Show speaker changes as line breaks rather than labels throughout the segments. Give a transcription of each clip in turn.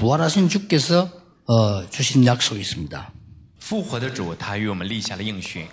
부활하신 주께서 주신 약속이 있습니다.
复活的主他与我们立下了应许，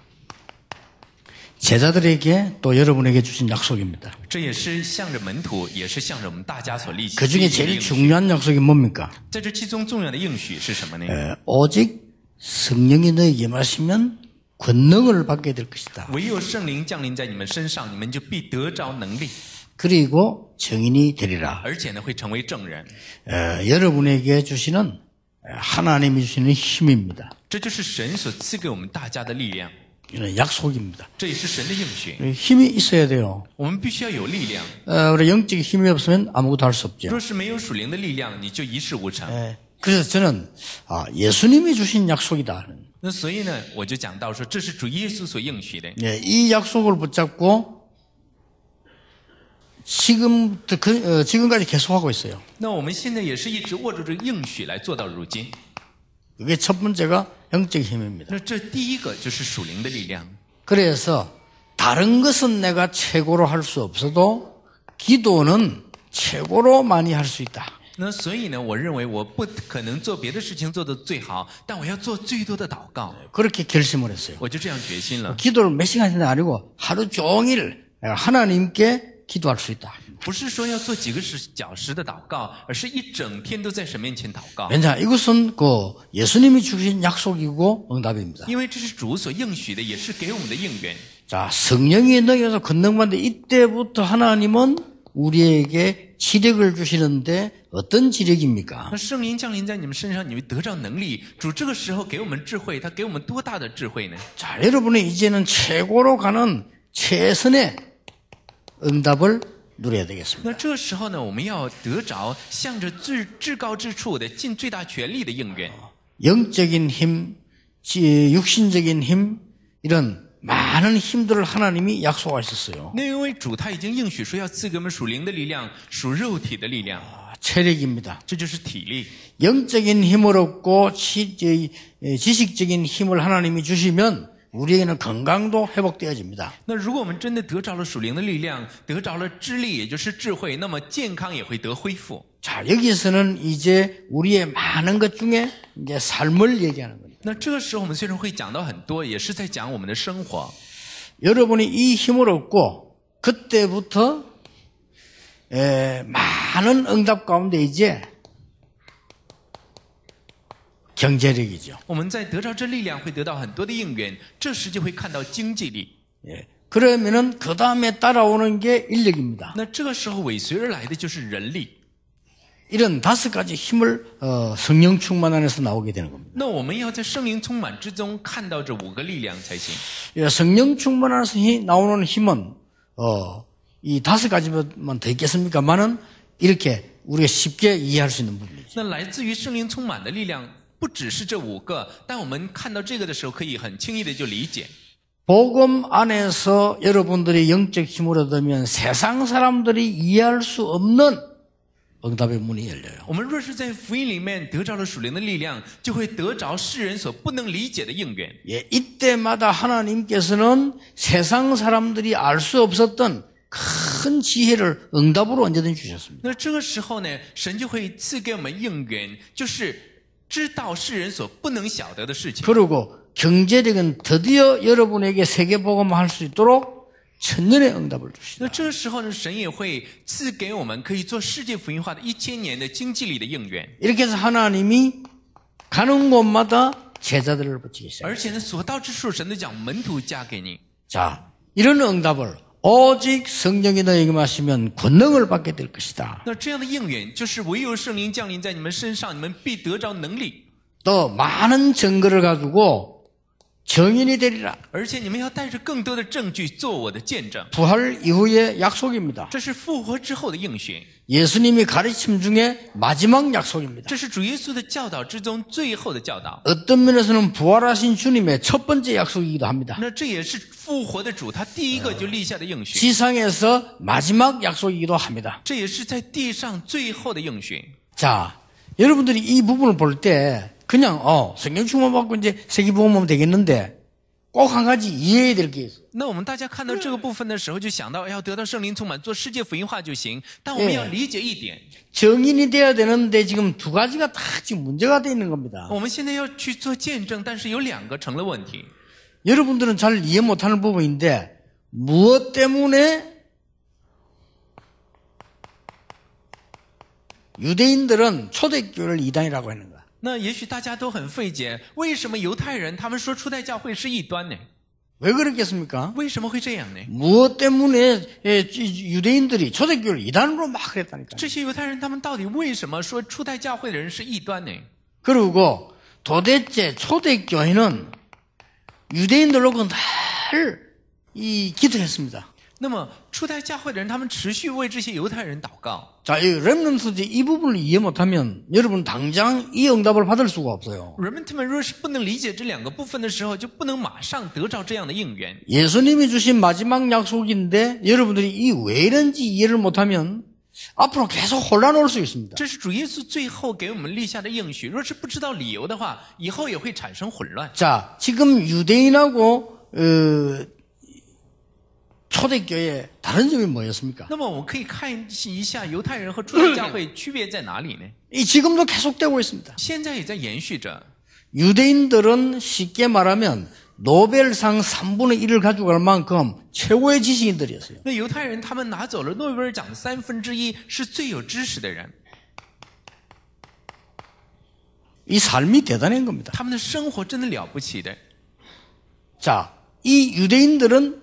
제자들에게 또 여러분에게 주신 약속입니다.
这也是向着门徒，也是向着我们大家所立下
그
的
중에
应
제일
许。
중요한 약속이 뭡니까?
在这其中重要的应许是什么呢？
오직 성령이 너에게 임하시면 권능을 받게 될 것이다.
唯有圣灵降临在你们身上，你们就必得着能力，
그리고 증인이 되리라.
而且呢会成为证人。
여러분에게 주시는 하나님이 주시는 힘입니다.
这就是神所赐给我们大家的力量，
이는 약속입니다.
这也是神的应许。
힘이 있어야 돼요.
我们必须要有力量，
우리 영적 힘이 없으면 아무것도 할 수 없죠.
若是没有属灵的力量，你就一事无成。
그래서 저는 예수님이 주신 약속이다.
那所以呢，我就讲到说，这是主耶稣所应许的。
이 약속을 붙잡고 지금까지 계속하고 있어요.
那我们现在也是一直握住这个应许来做到如今。
그게 첫 번째가 영적 힘입니다.
那这第一个就是属灵的力量。
그래서 다른 것은 내가 최고로 할 수 없어도 기도는 최고로 많이 할 수 있다.
那所以呢，我认为我不可能做别的事情做得最好，但我要做最多的祷告。
그렇게 결심을 했어요.
我就这样决心了，
기도를 몇 시간이 아니고 하루 종일 하나님께 기도할 수 있다.
不是说要做几个小时的祷告，而是一整天都在神面前祷告。
왜냐? 이것은 예수님이 주신 약속이고 응답입니다.
因为这是主所应许的，也是给我们的应允。
자, 성령이 너희에서 권능받는데 이때부터 하나님은 우리에게 지력을 주시는데 어떤 지력입니까?
那圣灵降临在你们身上，你们得着能力。主这个时候给我们智慧，他给我们多大的智慧呢？
자, 여러분이 이제는 최고로 가는 최선의 응답을 누려야 되겠습니다.
那这时候呢，我们要得着向着至高之处的尽最大全力的应允。
영적인 힘, 육신적인 힘, 이런 많은 힘들을 하나님이 약속하셨어요.
那因为主他已经应许说要赐给我们属灵的力量，属肉体的力量，
체력입니다.
这就是体力。
영적인 힘을 얻고 지식적인 힘을 하나님이 주시면 우리에게는 건강도 회복되어집니다.
那如果我们真的得着了属灵的力量，得着了智力，也就是智慧，那么健康也会得恢复。
자, 여기서는 이제 우리의 많은 것 중에 이제 삶을 얘기하는 겁니다.
那这个时候我们虽然会讲到很多，也是在讲我们的生活。
여러분이 이 힘을 얻고 그때부터 많은 응답 가운데 이제 경제력이죠.
我们在得着这力量，会得到很多的应允，这时就会看到经济力。
그러면은 그 다음에 따라오는 게 인력입니다.
那这个时候尾随而来的就是人力。
이런 5가지 힘을 성령 충만 안에서 나오게 되는 겁니다.
那我们要在圣灵充满之中看到这5个力量才行。
성령 충만 안에서 나오는 힘은 이 5가지만 더 있겠습니까만은 이렇게 우리가 쉽게 이해할 수 있는 부분이죠.
那来自于圣灵充满的力量，不只是这5个，但我们看到这个的时候，可以很轻易的就理解。
복음 안에서 여러분들이 영적 힘을 얻으면 세상 사람들이 이해할 수 없는 응답의 문이 열려요.
我们若是在福音里面得着了属灵的力量，就会得着世人所不能理解的应允。
이때마다 하나님께서는 세상 사람들이 알 수 없었던 큰 지혜를 응답으로 언제든지 주셨습니다.
那这个时候呢，神就会赐给我们应允，就是知道世人所不能晓得的事情。
그리고 경제력은 드디어 여러분에게 세계복음을 할 수 있도록 천년의 응답을 주시다.
那这个时候呢，神也会赐给我们可以做世界福音化的1000年的经济里的应允。
이렇게 해서 하나님이 가는 곳마다 제자들을 붙이기 시작해요.
而且呢，所到之处，神都讲门徒加给你。
자, 이런 응답을 오직 성령이 너에게 마시면 권능을 받게 될 것이다.
那这样的应允，就是唯有圣灵降临在你们身上，你们必得着能力。
또 많은 증거를 가지고 증인이 되리라.
而且你们要带着更多的证据做我的见证。
부활 이후의 약속입니다.
这是复活之后的应许，
예수님이 가르침 중에 마지막 약속입니다.
这是主耶稣的教导之中最后的教导。
어떤 면에서는 부활하신 주님의 첫 번째 약속이기도 합니다.
那这也是复活的主他第一个就立下的应许，
지상에서 마지막 약속이기도 합니다.
这也是在地上最后的应许。
자, 여러분들이 이 부분을 볼 때 그냥 성령 충만 받고 이제 세계복음하면 되겠는데 꼭 한 가지 이해해야 될 게 있어요.
那我们大家看到这个部分的时候，就想到要得到圣灵充满，做世界福音化就行。但我们要理解一点，
정인이 돼야 되는데 지금 두 가지가 다 지금 문제가 돼 있는 겁니다.
我们现在要去做见证，但是有两个成了问题。
여러분들은 잘 이해 못하는 부분인데 무엇 때문에 유대인들은 초대교회를 이단이라고 하는 거야?
那也许大家都很费解，为什么犹太人他们说初代教会是异端呢？
왜 그랬겠습니까?
为什么会这样呢？
무엇 때문에 유대인들이 초대교회를 이단으로 막 그랬다니까요.
这些犹太人他们到底为什么说初代教会的人是异端呢？
그리고 도대체 초대교회는 유대인들로 늘 기도했습니다.
那么初代教会的人他们持续为这些犹太人祷告。
자, 이 렘넌트 이 부분을 이해 못하면 여러분 당장 이 응답을 받을 수가 없어요.
人们他们若是不能理解这两个部分的时候，就不能马上得着这样的应允。
예수님이 주신 마지막 약속인데 여러분들이 이 왜 이런지 이해를 못하면 앞으로 계속 혼란 올 수 있습니다.
这是主耶稣最后给我们立下的应许，若是不知道理由的话，以后也会产生混乱。
자, 지금 유대인하고 초대교회의 다른 점이 뭐였습니까?
那么我们可以看一下犹太人和初代教会区别在哪里呢？
이 지금도 계속되고 있습니다.
现在也在延续着。
유대인들은 쉽게 말하면 노벨상 3분의 1을 가져갈 만큼 최고의 지식인들이었어요.
那犹太人他们拿走了诺贝尔奖的1/3，是最有知识的人。
이 삶이 대단한 겁니다.
他们的生活真的了不起的。
자, 이 유대인들은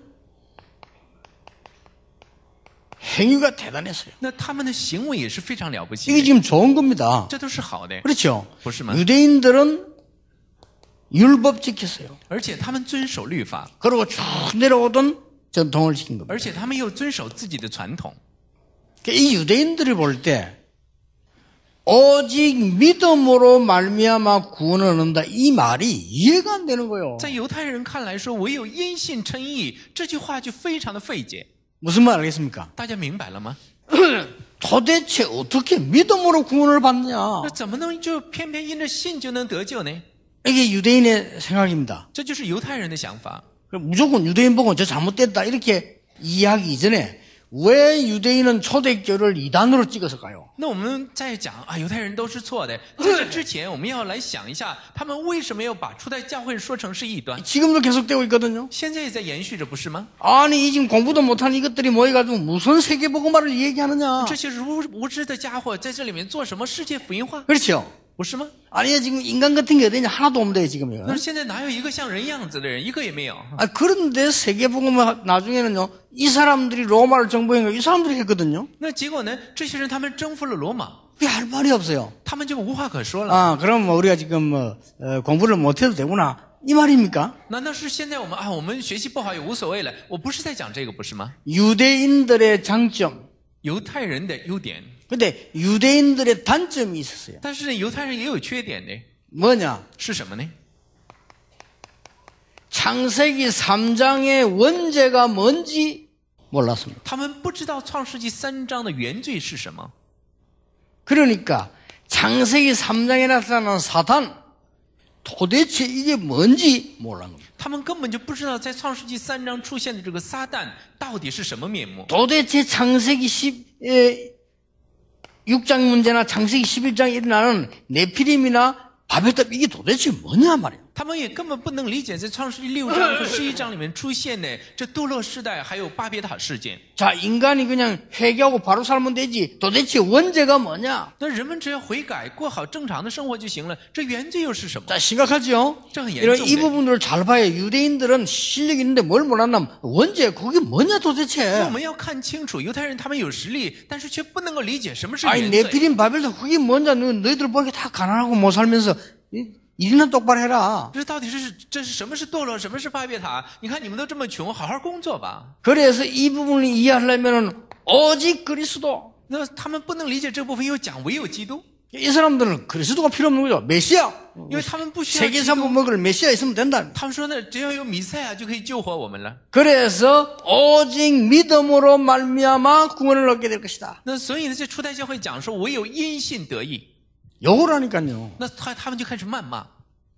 행위가 대단했어요.
那他们的行为也是非常了不起
이게
的，
지금 좋은 겁니다.
这都是好的，
그렇죠?
不是吗？
유대인들은 율법 지켰어요.
而且他们遵守律法，
그리고 쭉 내려오던 전통을 지킨 겁니다.
而且他们又遵守自己的传统。
이 유대인들이 볼 때 오직 믿음으로 말미암아 구원을 얻는다 이 말이 이해가 안 되는 거예요.
在犹太人看来说，唯有因信称义，这句话就非常的费解。
무슨 말 알겠습니까?
大家明白了吗？
도대체 어떻게 믿음으로 구원을 받느냐?
那怎么能就偏偏因着信就能得救呢？
이게 유대인의 생각입니다.
这就是犹太人的想法。
무조건 유대인 보고 저 잘못됐다 이렇게 이해하기 이전에 왜 유대인은 초대교를 이단으로 찍었을까요?
那我们在讲啊，犹太人都是错的。在这之前，我们要来想一下，他们为什么要把初代教会说成是异端？
지금도 계속되고 있거든요.
现在也在延续着，不是吗？
아니 이 지금 공부도 못한 이것들이 모여가지고 무슨 세계복음화를 얘기하느냐?
这些无知的家伙在这里面做什么世界福音化？
그렇죠?
不是吗？
아니요 지금 인간 같은 게 어디냐 하나도 없는데 지금요.
那现在哪有一个像人样子的人？一个也没有。
아 그런데 세계복음화 나중에는요 이 사람들이 로마를 정복한 거 이 사람들이 했거든요.
那结果呢？这些人他们征服了罗马，
그게 할 말이 없어요.
他们就无话可说了。
아 그럼 뭐 우리가 지금 공부를 못해도 되구나 이 말입니까?
难道是现在我们学习不好也无所谓了？我不是在讲这个，不是吗？
유대인들의 장점.
犹太人的优点，
근데 유대인들의 단점이 있었어요.
但是呢，犹太人也有缺点的，
뭐냐?
是什么呢？
창세기 3장의 원죄가 뭔지 몰랐습니다.
他们不知道创世纪3章的原罪是什么。
그러니까 창세기 3장에 나타나는 사탄 도대체 이게 뭔지 몰랐는 겁니다.
他们根本就不知道在创世纪3章出现的这个撒旦到底是什么面目。
도대체 창세기 6장 문제나 창세기 11장에 일어나는 네피림이나 바벨탑 이게 도대체 뭐냐 말이에요.
他们也根本不能理解在创世纪6章和11章里面出现的这堕落世代还有巴别塔事件。
자, 인간이 그냥 회개하고 바로 살면 되지. 도대체 원죄가 뭐냐?
那人们只要悔改，过好正常的生活就行了。这原罪又是什么？
자, 심각하죠?
这很严
이런
重
이
的。
부분을 잘 봐야 유대인들은 실력이 있는데 뭘 몰랐나? 원죄 그게 뭐냐
我
도대체?
们要看清楚，犹太人他们有实力，但是却不能够理解什么是
아니
原罪。
네피림 바벨탑 그게 뭐냐? 너희들 보기에 다 가난하고 못 살면서 일이나 똑바로 해라.
这是什么是堕落，什么是巴别塔？你看你们都这么穷，好好工作吧。
그래서 이 부분을 이해하려면 오직 그리스도.
那他们不能理解这部分，又讲唯有基督，
이 사람들은 그리스도가 필요 없는 거죠. 메시아.
因为他们不需要基
세계산부
督。
먹을 메시아 있으면 된다.
他们说呢，只要有弥赛亚就可以救活我们了。
그래서 오직 믿음으로 말미암아 구원을 얻게 될 것이다.
那所以呢，这初代教会讲说，唯有因信得义。
요거라니까요.
那他们就开始谩骂。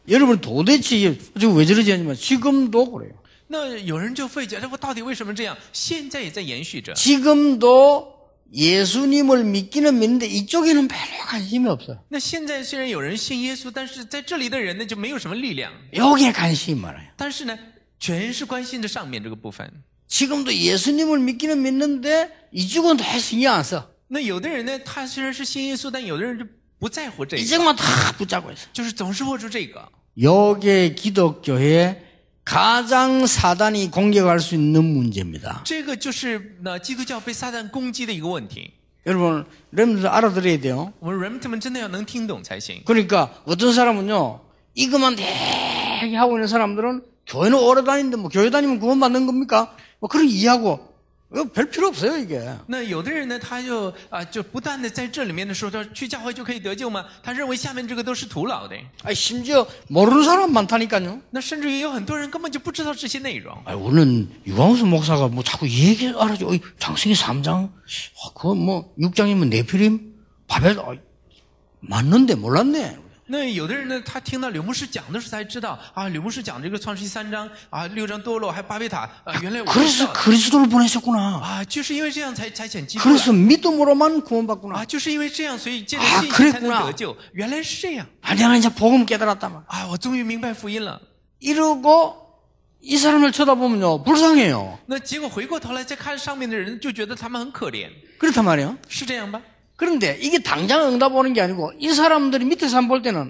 여러분 도대체 지금 왜 저러지 하지만 지금도 그래요.
那有人就会觉得我到底为什么这样？现在也在延续着。
지금도 예수님을 믿기는 믿는데 이쪽에는 별로 관심이 없어요.
那现在虽然有人信耶稣，但是在这里的人呢就没有什么力量。
여기에 관심이 많아요.
但是呢，全是关心着上面这个部分。
지금도 예수님을 믿기는 믿는데 이쪽은 다 신경 안 써.
那有的人呢，他虽然是信耶稣，但有的人就不在乎这个，
이쪽만 다 붙잡고 있어.
就是总是握住这个。
요게 기독교의 가장 사단이 공격할 수 있는 문제입니다.
这个就是基督教被撒旦攻击的一个问题。
여러분, 여러분들 알아들어야 돼요.
我们人们真的要能听懂才行。
그러니까 어떤 사람은요, 이것만 되게 하고 있는 사람들은 교회는 오래 다니는데 뭐 교회 다니면 구원받는 겁니까? 뭐 그런 이해하고 별 필요 없어요 이게.
那有的人呢，他就不断的在这里面的时候，他去教会就可以得救吗？他认为下面这个都是徒劳的。
심지어 모르는 사람 많다니까요.
那甚至于有很多人根本就不知道这些内容。
오늘 유광수 목사가 뭐 자꾸 얘기 알아줘. 장세기 3장, 그거 뭐 6장이면 네피림, 바벨, 맞는데 몰랐네.
那有的人呢，他听到柳牧师讲的时候才知道啊，柳牧师讲这个创世记3章啊，6章堕落还巴别塔啊，原来我知
그래서
道
그리스도를 보내셨구나.
啊，就是因为这样才选基督
그래서 믿음으로만 구원받구나.
啊，就是因为这样，所以借着
아
信心才能
그랬구나
得救。原来是这样
내가 이제 복음 깨달았단 말.
啊，我终于明白福音了。
이러고 이 사람을 쳐다보면요 불쌍해요.
那结果回过头来再看上面的人，就觉得他们很可怜，
그렇단 말이에요.
是这样吧？
그런데 이게 당장 응답 오는 게 아니고 이 사람들이 밑에서 한번 볼 때는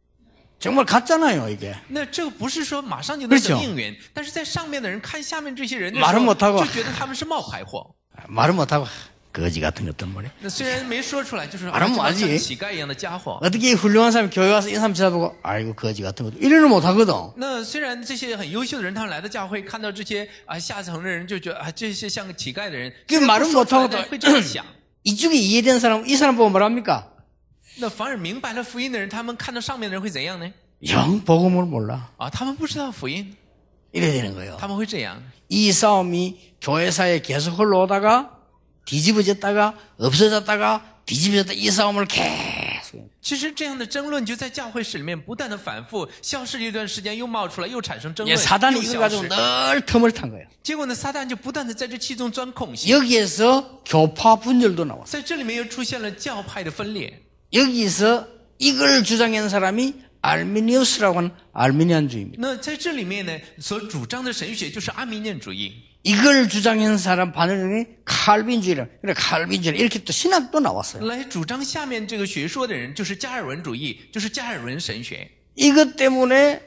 정말 같잖아요 이게.
那这个不是说马上就能得
그렇죠
应允，但是在上面的人看下面这些人的
말은
时候，
못하고
就觉得他们是冒牌货。
말은 못하고 거지 같은 것들 말이에요.
那虽然没说出来，就是
말은
像
뭐하지
乞丐一样的家伙。
어떻게 훌륭한 사람이 교회 와서 이 사람 쳐다보고 아이고 거지 같은 것들 이래는 못하거든.
那虽然这些很优秀的人，他们来到教会，看到这些下层的人，就觉得这些像个乞丐的人，
그 말은
不说出来
못하고도
会这样想。
이쪽에 이해된 사람 이 사람 보고 뭐랍니까?
那反而明白了福音的人，他们看到上面的人会怎样呢？
영 복음을 몰라.
啊，他们不知道福音，
이래 되는 거예요.
他们会这样。
이 싸움이 교회사에 계속 흘러오다가 뒤집어졌다가 없어졌다가 뒤집어졌다 이 싸움을 계속.
其实这样的争论就在教会史里面不断的反复，消失了一段时间，又冒出来，又产生争论，
사단이
又
이걸
消
가지고
失。
늘 틈을 탄 거예요.
结果呢，撒旦就不断的在这其中钻空隙，
여기에서 교파 분열도 나왔어요.
在这里面又出现了教派的分裂。
여기서 이걸 주장한 사람이 알미니우스라고 하는 알미니안주의입니다.
那在这里面呢，所主张的神学就是阿米念主义。
이걸 주장한 사람 반응이 칼빈주의라. 그래 칼빈주의 이렇게 또 신학도 나왔어요.
来主张下面这个学说的人就是加尔文主义，就是加尔文神学。
이것 때문에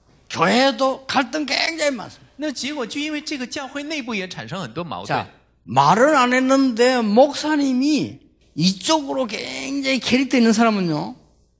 교회도 갈등 굉장히 많습니다.
那结果就因为这个教会内部也产生很多矛盾。
자, 말은 안 했는데 목사님이 이쪽으로 굉장히 캐릭터 있는 사람은요.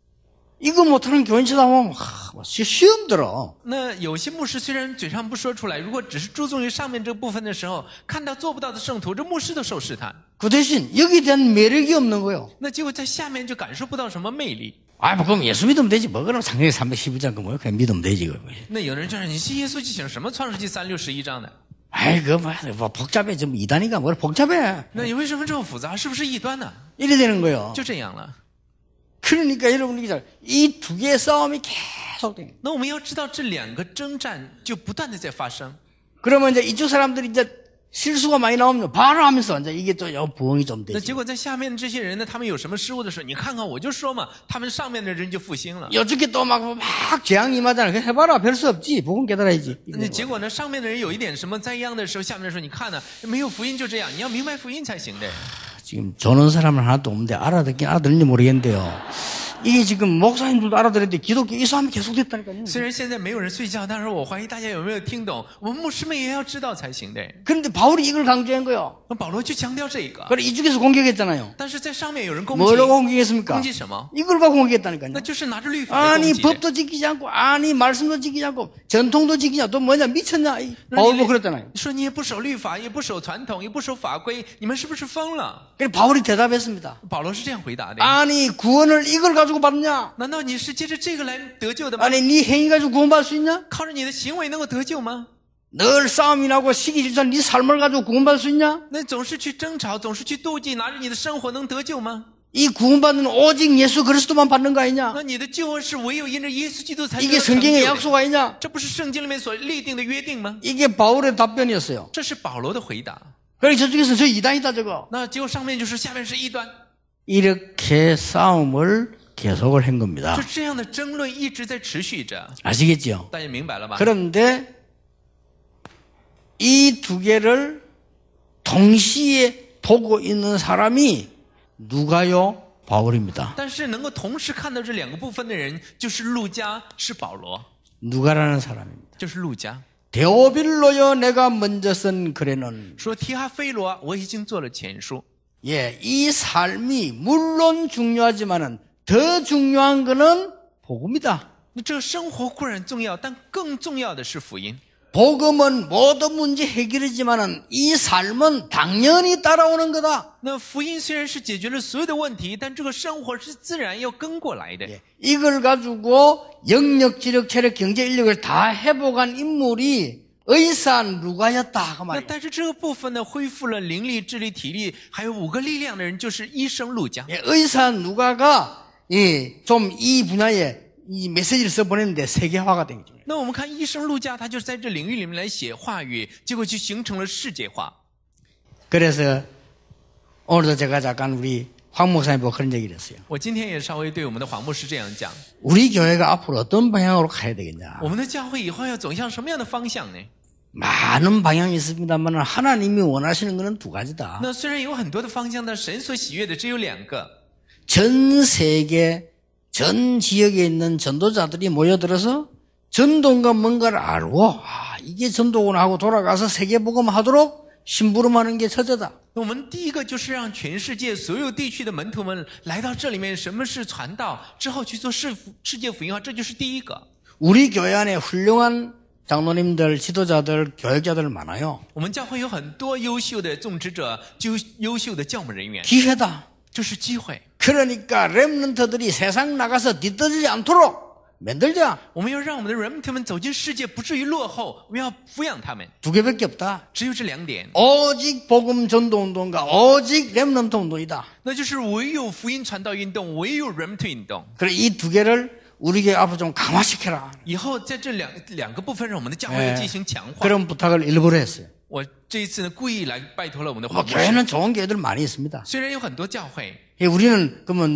이거 못하는 교인 쳐다보면 시험 들어.
那有些牧师虽然嘴上不说出来，如果只是注重于上面这部分的时候，看到做不到的圣徒，这牧师都受试探。
그 대신 여기에 대한 매력이 없는 거예요.
那结果在下面就感受不到什么魅力。
아, 뭐 그럼 예수 믿으면 되지. 뭐 그럼 창세기 312장 그 뭐야? 그냥 믿으면 되지. 그거.
那有人就说你信耶稣就行，什么创世纪3、6、11章的？
아이, 뭐 복잡해. 좀 이단이가 뭘 복잡해.
那你为什么这么复杂？是不是异端呢？
이래 되는 거예요.
就这样了。
그러니까 여러분이 이 두 개의 싸움이 계속돼요.
那我们要知道，这两个征战就不断的在发生。
그러면 이제 이쪽 사람들이 이제 실수가 많이 나오면 바로 하면서 이제 이게 또 부흥이 좀
那
되지.
结果在下面这些人呢，他们有什么失误的时候，你看看我就说嘛，他们上面的人就复兴了。
어저께 또 막 재앙 임하잖아. 그냥 해봐라. 별 수 없지. 복음 깨달아야지.
那结果呢，上面的人有一点什么灾殃的时候，下面的人说你看呢，没有福音就这样，你要明白福音才行的。
지금 저는 사람은 하나도 없는데 알아듣는지 모르겠는데요. 이게 지금 목사님들도 알아들었는데 기독교 이 싸움이 계속됐다니까요.
虽然现在没有人睡觉，但是我怀疑大家有没有听懂？我们牧师们也要知道才行的。
그런데 바울이 이걸 강조한 거예요.
那保罗就强调这个，
그래 이쪽에서 공격했잖아요.
但是在上面有人攻击，
뭐라고 공격했습니까?
攻击什么？
이걸 갖고 공격했다니까요.
那就是拿着律法来攻
아니
击的。
법도 지키지 않고 아니 말씀도 지키지 않고 전통도 지키지 않고 또 뭐냐 미쳤냐. 바울도 그랬잖아요.
你说你也不守律法，也不守传统，也不守法规，你们是不是疯了？
그래서 바울이 대답했습니다.
保罗是这样回答的。
아니 구원을 이걸 가지고 받느냐?
难道你是借着这个来得救的吗？
아니 네 행위 가지고 구원받을 수 있냐?
靠着你的行为能够得救吗？
늘 싸움이 나고 시기 질투한 네 삶을 가지고 구원받을 수 있냐?
那总是去争吵，总是去妒忌，拿着你的生活能得救吗？
이 구원받는 오직 예수 그리스도만 받는 거 아니냐?
那你的救恩是唯有因着耶稣基督才
이게
得成就
성경의
的，
약속 아니냐?
这不是圣经里面所立定的约定吗？
이게 바울의 답변이었어요.
这是保罗的回答。
그러니까 저쪽에서 저 이단이다 저거.
那结果上面就是下面是异端，
이렇게 싸움을 계속을 한 겁니다.
就这样的争论一直在持续着，
아시겠죠?
大家明白了吧？
그런데 이 두 개를 동시에 보고 있는 사람이 누가요? 바울입니다.
但是能够同时看到这两个部分的人，就是路加，是保罗，
누가라는 사람입니다.
就是路加。
데오빌로여 내가 먼저 쓴 글에는
说提哈菲罗，我已经做了前书。
예, 이 삶이 물론 중요하지만은 더 중요한 거는 복음이다.
那这个生活固然重要，但更重要的是福音。
복음은 모든 문제 해결이지만은 이 삶은 당연히 따라오는 거다.
那福音虽然是解决了所有的问题，但这个生活是自然要跟过来的。
이걸 가지고 영역, 지력, 체력, 경제, 인력을 다 회복한 인물이 의사 누가였다. 그
那
말이에요.
但是这个部分呢，恢复了灵力、智力、体力，还有5个力量的人，就是医生路加。
예, 의사 누가가 좀 이 분야에 이 메시지를 써보냈는데 세계화가 된 거죠.
那我们看医生路加，他就是在这领域里面来写话语，结果就形成了世界化。
그래서 오늘도 제가 잠깐 우리 황 목사님 보고 그런 얘기를 했어요.
我今天也稍微对我们的黄牧师这样讲：
우리 교회가 앞으로 어떤 방향으로 가야 되겠냐.
我们的教会以后要走向什么样的方向呢？
많은 방향이 있습니다만 하나님이 원하시는 것은 두 가지다.
那虽然有很多的方向，但神所喜悦的只有2个。
전 세계 전 지역에 있는 전도자들이 모여들어서 전도가 뭔가를 알고 이게 전도구나 하고 돌아가서 세계복음하도록 심부름하는 게 첫째다.
那我们第一个就是让全世界所有地区的门徒们来到这里面，什么是传道，之后去做世界福音化，这就是第一个。
우리 교회 안에 훌륭한 장로님들, 지도자들, 교육자들 많아요.
我们教会有很多优秀的种植者，优秀的教牧人员，
기회다.
这是机会。
그러니까 렘넌트들이 세상 나가서 뒤떨어지지 않도록 만들자.
我们要让我们的人们走进世界，不至于落后。我们要抚养他们，
두 개밖에 없다.
只有这2点，
오직 복음 전도 운동과 오직 렘넌트 운동이다.
那就是唯有福音传道运动，唯有 remnant 运动。
그래 이 두 개를 우리 교회 앞으로 좀 강화시켜라.
以后在这两个部分，让我们的教会进行强化。
그런 부탁을 일부러 했어요.
我这一次呢，故意来拜托了我们的
뭐
黄牧师。
교회는 좋은 교회들 많이 있습니다.
虽然有很多教会，
우리는 그러면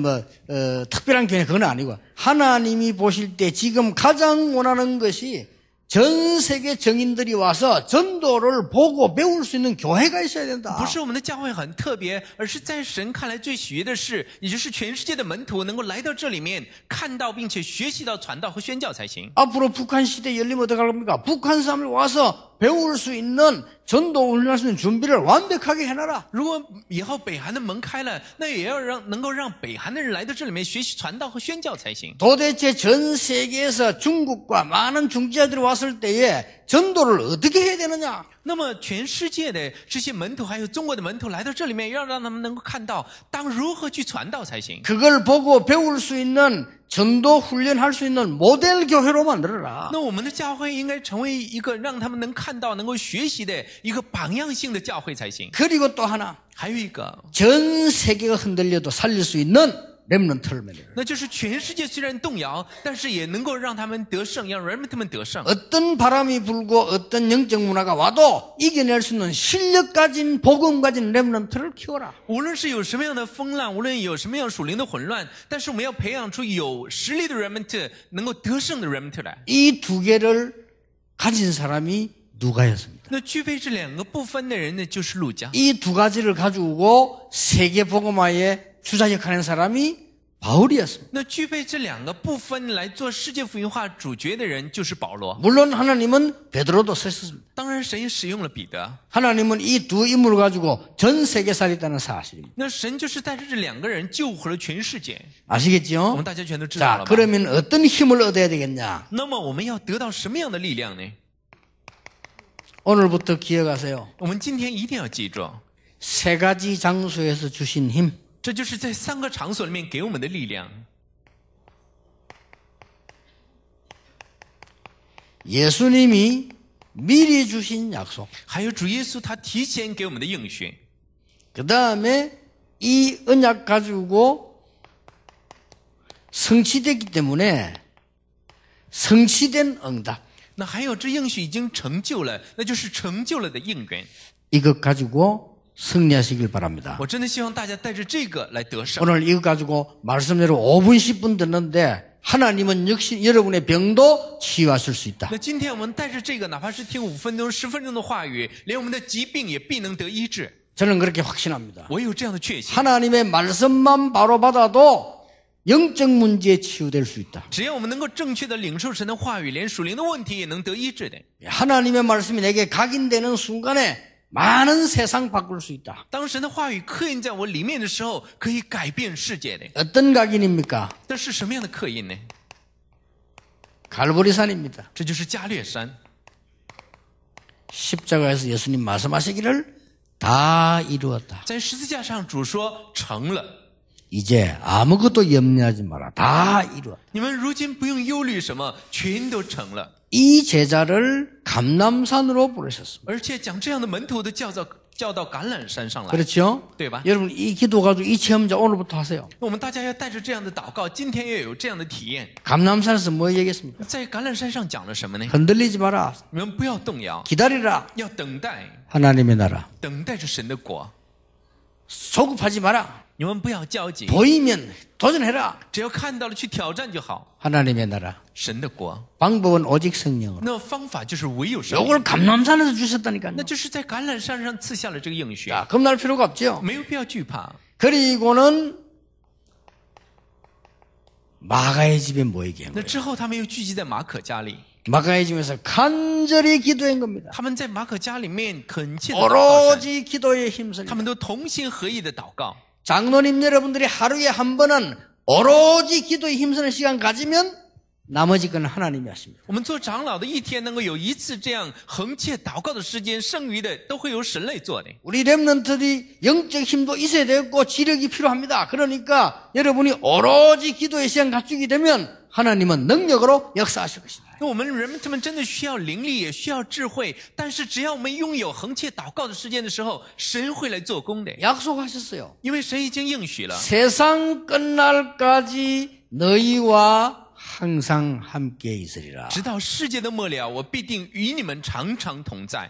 특별한 교회 그건 아니고 하나님이 보실 때 지금 가장 원하는 것이 전 세계 정인들이 와서 전도를 보고 배울 수 있는 교회가 있어야 된다.
不是我们的教会很特别，而是在神看来最喜悦的是，也就是全世界的门徒能够来到这里面，看到并且学习到传道和宣教才行。
앞으로 북한 시대 열리면 어떡할 겁니까? 북한 사람이 와서 배울 수 있는 전도 훈련할 수 있는 준비를 완벽하게 해놔라.
如果以后北韩的门开了，那也要能够让北韩的人来到这里面学习传道和宣教才行。
도대체 전 세계에서 중국과 많은 중지자들이 왔을 때에 전도를 어떻게 해야 되느냐?
那么全世界的这些门徒，还有中国的门徒来到这里面，要让他们能够看到当如何去传道才行。
그걸 보고 배울 수 있는 전도 훈련할 수 있는 모델 교회로 만들어라.
那我们的教会应该成为一个让他们能看到、能够学习的一个榜样性的教会才行。
그리고 또 하나,
还有一个，
전 세계가 흔들려도 살릴 수 있는 렘넌트를 만들어라.
那就是全世界虽然动摇，但是也能够让他们得胜，让人们他们得胜。
어떤 바람이 불고 어떤 영적 문화가 와도 이겨낼 수 있는 실력 가진 복음 가진 렘넌트를 키워라.
无论是有什么样的风浪，无论有什么样属灵的混乱，但是我们要培养出有实力的人们，能够得胜的人们来。
이 두 개를 가진 사람이 누가였습니다.
那具备这2个部分的人呢，就是路加。
이 두 가지를 가지고 세계 복음화에 주자역하는 사람이 바울이었습니다.
那具备这2个部分来做世界福音化主角的人，就是保罗。
물론 하나님은 베드로도 쓰셨습니다.
当然，神也使用了彼得。
하나님은 이 두 인물을 가지고 전 세계 살렸다는 사실입니다.
那神就是带着这2个人救活了全世界。
아시겠죠?
我们大家全都知道
자,
了吧？
그러면 어떤 힘을 얻어야 되겠냐?
那么我们要得到什么样的力量呢？
오늘부터 기억하세요.
我们今天一定要记住，
세 가지 장소에서 주신 힘.
这就是在3个场所里面给我们的力量。
예수님이 미리 주신 약속.
还有主耶稣他提前给我们的应许。
그 다음에 이 언약 가지고 성취됐기 때문에 성취된 응답.
那还有这应许已经成就了，那就是成就了的应允。
이것 가지고 승리하시길 바랍니다.
我真的希望大家带着这个来得胜。
오늘 이것 가지고 말씀대로 5분 10분 듣는데 하나님은 역시 여러분의 병도 치유하실 수 있다.
那今天我们带着这个，哪怕是听5分钟、10分钟的话语，连我们的疾病也必能得医治。
저는 그렇게 확신합니다.
我有这样的确信。
하나님의 말씀만 바로 받아도 영적 문제에 치유될 수 있다.
只要我们能够正确的领受神的话语，连属灵的问题也能得医治的。
하나님의 말씀이 내게 각인되는 순간에 많은 세상 바꿀 수 있다.
当神的话语刻印在我里面的时候，可以改变世界的。
어떤 각인입니까?
这是什么样的刻印呢？
갈보리산입니다.
这就是加略山。
십자가에서 예수님 말씀하시기를 다 이루었다.
在十字架上，主说成了。
이제 아무것도 염려하지 마라. 다 이루었다.
你们如今不用忧虑什么，全都成了。
이 제자를 감람산으로 부르셨습니다.
而且讲这样的门徒都叫到橄榄山上来，
그렇죠?
对吧？
여러분 이 기도 가지고 이 체험자 오늘부터 하세요.
我们大家要带着这样的祷告，今天要有这样的体验。
감람산에서 뭐 얘기했습니까?
在橄榄山上讲了什么呢？
흔들리지 마라.
你们不要动摇，
기다리라.
要等待，
하나님의 나라.
等待着神的国。
조급하지 마라.
你们不要焦急，
보이면 도전해라.
只要看到了去挑战就好。
하나님의 나라.
神的国，
방법은 오직 성령으로.
那方法就是唯有神，
이걸 감람산에서 주셨다니까요.
那就是在橄榄山上赐下了这个应许，
자, 겁날 필요가 없죠.
没有必要惧怕。
그리고는 마가의 집에 모이게 한
那
거예요.
之后，他们又聚集在马可家里，
마가의 집에서 간절히 기도한 겁니다.
他们在马可家里面恳切的祷告神，
오로지 기도에 힘쓰는
他们都同心合意的祷告。
장로님 여러분들이 하루에 한 번은 오로지 기도에 힘쓰는 시간 가지면 나머지 건 하나님이 하십니다.
我们做长老的一天能够有一次这样恒切祷告的时间，剩余的都会由神来做的。
우리 렘넌트들이 영적 힘도 있어야 되고 지력이 필요합니다. 그러니까 여러분이 오로지 기도의 시간 갖추게 되면 하나님은 능력으로 역사하실 것입니다.
那我们人们他们真的需要灵力，也需要智慧，但是只要我们拥有恒切祷告的时间的时候，神会来做工的，
약속하셨어요.
因为神已经应许了。
세상 끝날까지 너희와 항상 함께 있으리라.
直到世界的末了，我必定与你们常常同在。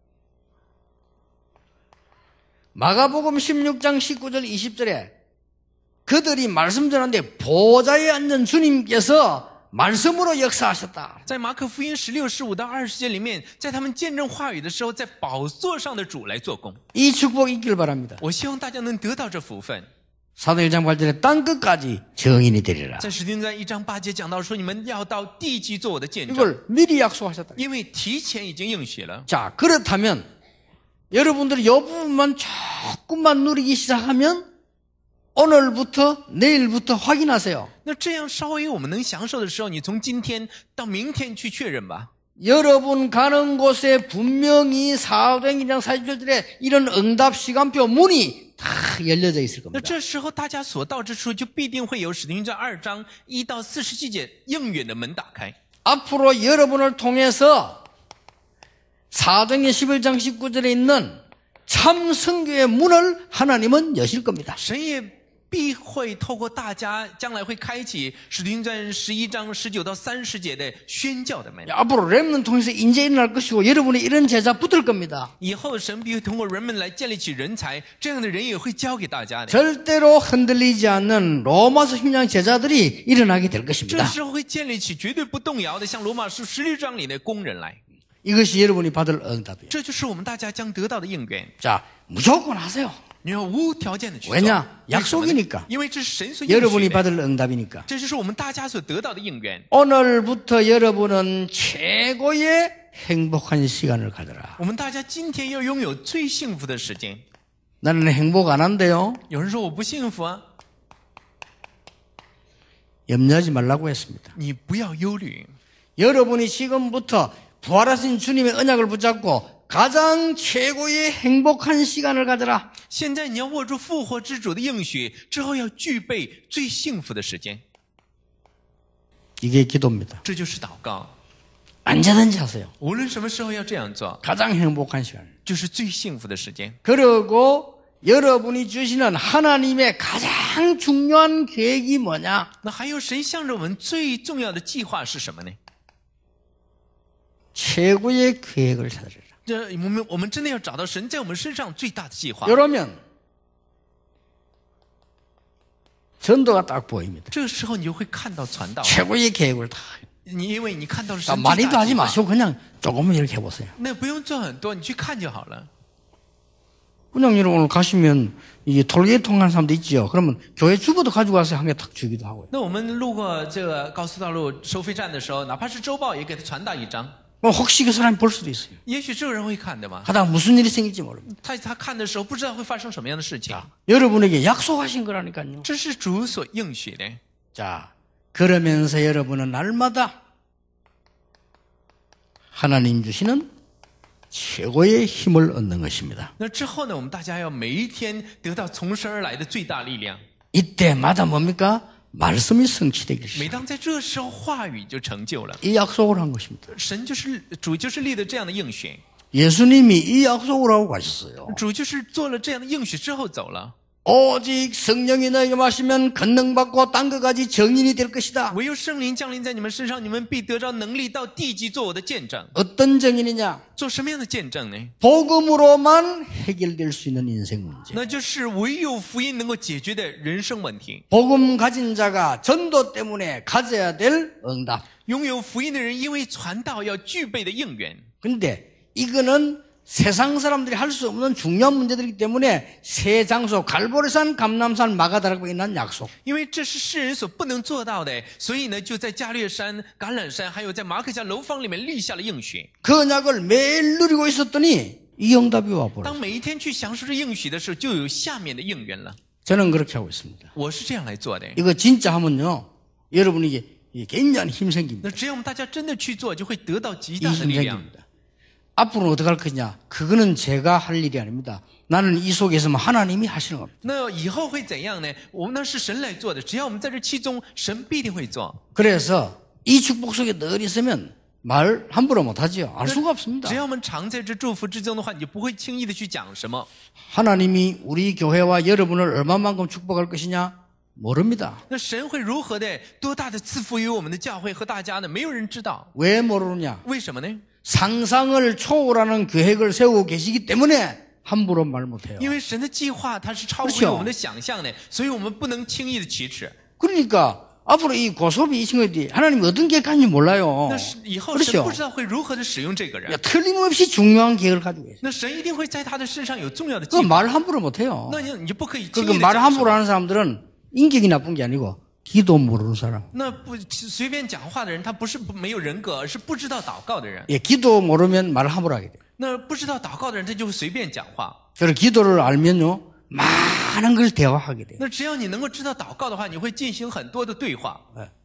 마가복음 16장 19절 20절에 그들이 말씀 전하는데 보좌에 앉은 주님께서 말씀으로 역사하셨다.
在马可福音16、15到20节里面，在他们见证话语的时候，在宝座上的主来做工。
이 축복 있길 바랍니다.
我希望大家能得到这福分。
사도행전 8절에 땅끝까지 증인이 되리라.
在使徒行传1章8节讲到说，你们要到地极做我的见证，
이걸 미리 약속하셨다.
因为提前已经应许了。
자, 그렇다면 여러분들이 이 부분만 조금만 누리기 시작하면 오늘부터 내일부터 확인하세요.
那这样稍微我们能享受的时候，你从今天到明天去确认吧。
여러분 가는 곳에 분명히 사도행전 40절에 이런 응답 시간표 문이 다 열려져 있을
那
겁니다.
这时候大家所到之处，就必定会有使徒行传2章1到47节应允的门打开。
앞으로 여러분을 통해서 사도행전 11장 19절에 있는 참 선교의 문을 하나님은 여실 겁니다.
神也必会透过大家，将来会开启使徒行传11章19到30节的宣教的门。
앞으로 렘넌트 통해서 인재 일어날 것이고 여러분이 이런 제자 붙을 겁니다.
以后神必会通过人们来建立起人才，这样的人也会交给大家的。
절대로 흔들리지 않는 로마서 10장 제자들이 일어나게 될
这
것입니다.
时候会建立起绝对不动摇的，像罗马书16章里的工人来。
이것이 여러분이 받을 응답이에요.
这就是我们大家将得到的应允。
자, 무조건 하세요.
你要无条件的去做，
왜냐?
为什么呢？
약속이니까.
因为这是神所应许
여러분이
的，
받을 응답이니까.
这就是我们大家所得到的应允。
오늘부터 여러분은 최고의 행복한 시간을 가져라.
我们大家今天要拥有最幸福的时间。
나는 행복 안 한대요.
有人说我不幸福啊，
염려하지 말라고 했습니다.
你不要忧虑。
여러분이 지금부터 부활하신 주님의 언약을 붙잡고 가장 최고의 행복한 시간을 가져라.
现在你要握住复活之主的应许，之后要具备最幸福的时间，
이게 기도입니다.
这就是祷告。
언제든지 하세요.
无论什么时候要这样做，
가장 행복한 시간.
就是最幸福的时间。
그리고 여러분이 주시는 하나님의 가장 중요한 계획이 뭐냐?
那还有神向着我们最重要的计划是什么呢？
최고의 계획을 찾으라.
我们真的要找到神在我们身上最大的计划。
이러면 전도가 딱 보입니다.
这个时候你就会看到传道，
최고의 계획을 다.
因为你看到了神
자,
最
많이도
大的
하지
计划。
마시고 그냥 조금만 이렇게 해보세요.
那不用做很多，你去看就好了。
그냥 여러분 오늘 가시면 이 톨게이트 통하는 사람도 있죠. 그러면 교회 주보도 가지고 와서 한 개 탁 주기도 하고요.
那我们路过这个高速道路收费站的时候，哪怕是周报也给他传达一张，
혹시 그 사람이 볼 수도 있어요.
也许这个人会看的嘛。
하다가 무슨 일이 생길지 모릅니다.
他看的时候不知道会发生什么样的事情，
여러분에게 약속하신 거라니까요.
这是主所应许的。
자, 그러면서 여러분은 날마다 하나님 주시는 최고의 힘을 얻는 것입니다.
那之后呢，我们大家要每一天得到从神而来的最大力量。
이때마다 뭡니까? 말씀이 성취되기
每
시작.
当在这时候，话语就成就了。
이 약속을 한 것입니다.
神就是主，就是立的这样的应许。
예수님이 이 약속을 하고 가셨어요.
主就是做了这样的应许之后走了。
오직 성령이 너에게 마시면 권능받고 땅 끝까지 정인이 될 것이다.
唯有圣灵降临在你们身上，你们必得着能力，到地极做我的见证。
어떤 정인이냐?
做什么样的见证呢？
복음으로만 해결될 수 있는 인생 문제.
那就是唯有福音能够解决的人生问题。
복음 가진 자가 전도 때문에 가져야 될 응답.
拥有福音的人，因为传道要具备的应允。
근데 이거는 세상 사람들이 할 수 없는 중요한 문제들이기 때문에 세 장소 갈보리산, 감람산, 마가다락방에 난 약속.
因为这是世人所不能做到的，所以呢，就在加略山、橄榄山，还有在马可家楼房里面立下了应许。
그 언약을 매일 누리고 있었더니 이 응답이 와버려.
当每一天去享受这应许的时候，就有下面的应允了。
저는 그렇게 하고 있습니다.
我是这样来做的。
이거 진짜 하면요, 여러분에게 굉장히 힘 생깁니다.
那只要我们大家真的去做，就会得到极
이
大的
힘
力量。
생깁니다. 앞으로는 어떻게 할 거냐? 그거는 제가 할 일이 아닙니다. 나는 이 속에서만 하나님이 하시는 겁니다.
那以后会怎样呢？我们那是神来做的，只要我们在这其中，神必定会做。
그래서 이 축복 속에 늘 있으면 말 함부로 못하지요. 알 수가 없습니다.
只要我们常在这祝福之中的话，你就不会轻易的去讲什么。
하나님이 우리 교회와 여러분을 얼마만큼 축복할 것이냐? 모릅니다.
那神会如何的多大的赐福于我们的教会和大家呢？没有人知道。
왜 모르느냐?
为什么呢？
상상을 초월하는 계획을 세우고 계시기 때문에 함부로 말 못해요.
因为神的计划它是超乎于
그렇죠
我们的想象的，所以我们不能轻易的启齿。
그러니까 앞으로 이 고소비 이 친구들이 하나님이 어떤 계획하는지 몰라요.
那是以后神
그렇죠?
不知道会如何的使用这个人，
틀림없이 중요한 계획을 가지고 있어요.
那神一定会在他的身上有重要的计
그
划。
말 함부로 못해요.
那你就不可以轻易
그
的
말
讲什
함부로
么。
하는 사람들은 인격이 나쁜 게 아니고 기도 모르는 사람.
那不随便讲话的人，他不是没有人格，而是不知道祷告的人。
예, 기도 모르면 말 함부로 하게 돼요.
那不知道祷告的人，他就会随便讲话。
그리고 기도를 알면요, 많은 걸 대화하게 돼요.
那只要你能够知道祷告的话，你会进行很多的对话。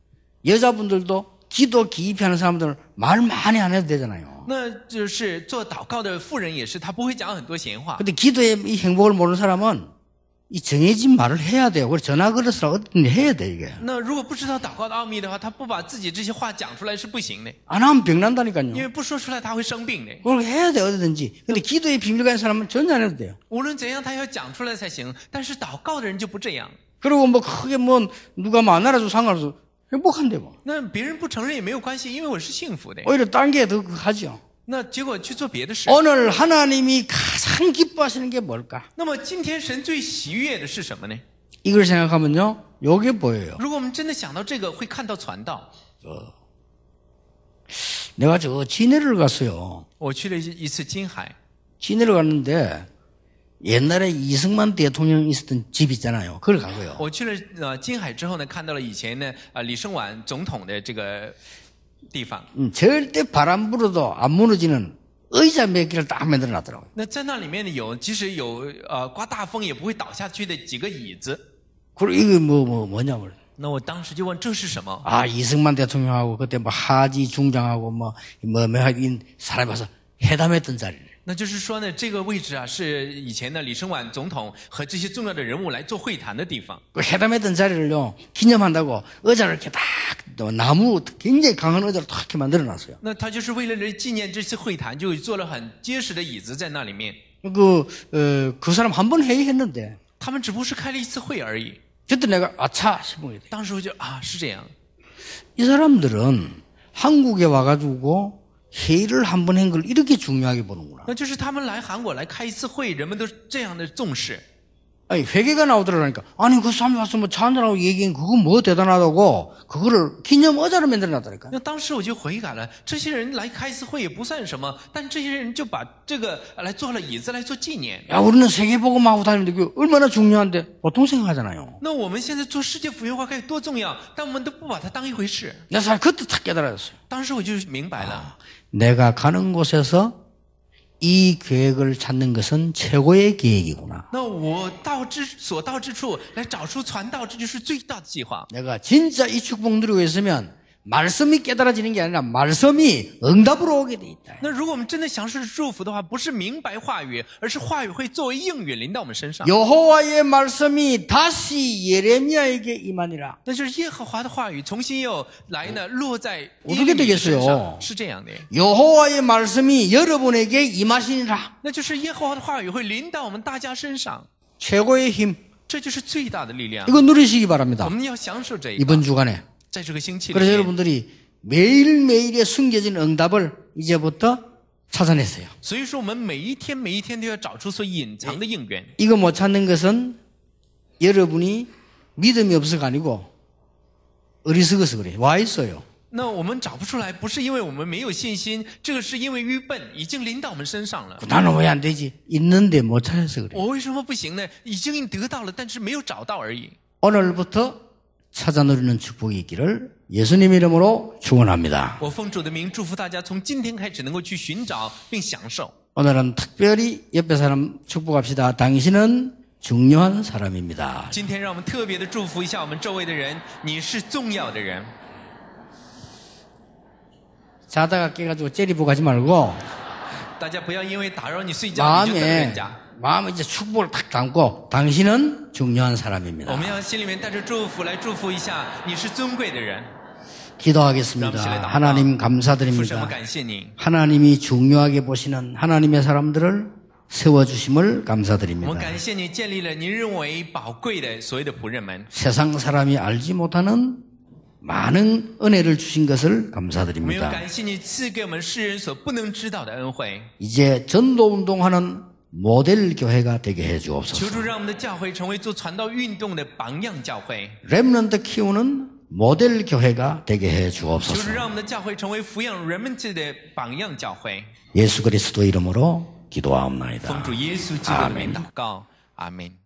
여자분들도 기도 기입하는 사람들은 말 많이 안 해도 되잖아요.
那就是做祷告的妇人也是，她不会讲很多闲话。
근데 기도의 이 행복을 모르는 사람은 이 정해진 말을 해야 돼요. 그래서 전화 걸어서 어떤 일 해야 돼, 이게.
那如果不知道祷告的奥秘的话，他不把自己这些话讲出来是不行的，
안 하면 병난다니까요.
因为不说出来他会生病的。
그걸 해야 돼, 어디든지. 근데 기도의 비밀 가진 사람은 전혀 안 해도 돼요.
无论怎样，他要讲出来才行。但是祷告的人就不这样。
그리고 뭐 크게 뭐 누가 뭐 안 알아도 상관없어. 행복한데 뭐.
那别人不承认也没有关系，因为我是幸福的。
오히려 딴 게 더 하죠.
那结果去做别的事。
오늘 하나님이 가장 기뻐하시는 게 뭘까?
那么今天神最喜悦的是什么呢？
이걸 생각하면요, 요게 보여요.
如果我们真的想到这个，会看到传道。
내가 저 진해를 갔어요.
我去了一次金海，
진해를 갔는데 옛날에 이승만 대통령 있었던 집 있잖아요. 그걸 가고요.
我去了金海之后呢，看到了以前呢李承晚总统的这个地方。
절대 바람 불어도 안 무너지는 의자 몇 개를 딱 만들어 놨더라고요.
那在那里面呢，即使有刮大风也不会倒下去的几个椅子。
그리고 이게 뭐냐면
那我当时就问这是什么？
아, 이승만 대통령하고 그때 뭐 하지 중장하고 뭐 하긴 사람이 와서 회담했던 자리를.
那就是说呢，这个位置啊，是以前的李承晚总统和这些重要的人物来做会谈的地方。
그 회담했던 자리를요, 기념한다고 의자를 이렇게 딱, 나무, 굉장히 강한 의자를 딱 이렇게 만들어 놨어요.
那他就是为了纪念这次会谈，就做了很结实的椅子在那里面。
그 사람 한 번 회의했는데,
他们只不过是开了一次会而已。
그때 내가 아차 싶은 거예요.
当时我就是这样。
이 사람들은 한국에 와가지고 회의를 한 번 한 걸 이렇게 중요하게 보는구나.
那就是他们来韩国来开一次会，人们都这样的重视。
아니, 회개가 나오더라니까. 아니, 그 사람이 와서 뭐 차 한잔하고 얘기한 그거 뭐 대단하다고, 그거를 기념 의자로 만들어놨다니까.
那当时我就悔改了，这些人来开一次会也不算什么，但这些人就把这个来做了椅子来做纪念。
야, 우리는 세계복음하고 다니는데 그게 얼마나 중요한데 보통 생각하잖아요.
那我们现在做世界福音化该多重要，但我们都不把它当一回事。
내 사실 그때 탁 깨달았어요.
当时我就明白了，
내가 가는 곳에서 이 계획을 찾는 것은 최고의 계획이구나.
那我所到之处来找出传道，这就是最大的计划。
내가 진짜 이 축복 누리고 있으면 말씀이 깨달아지는 게 아니라 말씀이 응답으로 오게 돼 있다.
那如果我们真的享受祝福的话，不是明白话语，而是话语会作为应允临到我们身上。
여호와의 말씀이 다시 예레미야에게 임하니라.
那就是耶和华的话语重新又来呢，落在耶
어떻게
利米的身
되겠어요?
上，是这样的。
여호와의 말씀이 여러분에게 임하시니라.
那就是耶和华的话语会临到我们大家身上，
최고의 힘.
这就是最大的力量。
이거 누리시기 바랍니다.
我们要享受这一个，
이번 주간에.
在这个星期里
그래서
面。
여러분들이 매일매일의 숨겨진 응답을 이제부터 찾아냈어요.
所以说，我们每一天都要找出所隐藏的应允。
이거 못 찾는 것은 여러분이 믿음이 없어가 아니고 어리석어서 그래요. 와 있어요.
那我们找不出来，不是因为我们没有信心，这个是因为愚笨已经临到我们身上了。
나는 왜 안 되지? 있는데 못 찾아서 그래요.
我为什么不行呢？已经得到了，但是没有找到而已。
오늘부터 찾아 누리는 축복이 있기를 예수님 이름으로 축원합니다.
我奉主的名祝福大家，从今天开始能够去寻找并享受。
오늘은 특별히 옆에 사람 축복합시다. 당신은 중요한 사람입니다.
今天让我们特别的祝福一下我们周围的人，你是重要的人。
자다가 깨가지고 째리보 가지 말고
大家不要因为打扰你睡觉，你就瞪人家。
마음에 이제 축복을 탁 담고 당신은 중요한
我
사람입니다.
们要心里面带着祝福来祝福一下，你是尊贵的人。
기도하겠습니다. 하나님
父神，
감사드립니다.
我感谢你，
하나님이 중요하게 보시는 하나님의 사람들을 세워주심을
我们
감사드립니다.
感谢你建立了你认为宝贵的所谓的仆人们。
세상 사람이 알지 못하는 많은 은혜를 주신 것을
我们又
감사드립니다.
感谢你赐给我们世人所不能知道的恩惠。
이제 전도운동하는 모델 교회가 되게
求
해주옵소서.
主让我们的教会成为做传道运动的榜样教会。
렘넌트 키우는 모델 교회가 되게
求主
해주옵소서.
让我们的教会成为抚养人们的榜样教会。
예수 그리스도 이름으로 기도하옵나이다.
奉主耶稣基督的名祷告，阿门。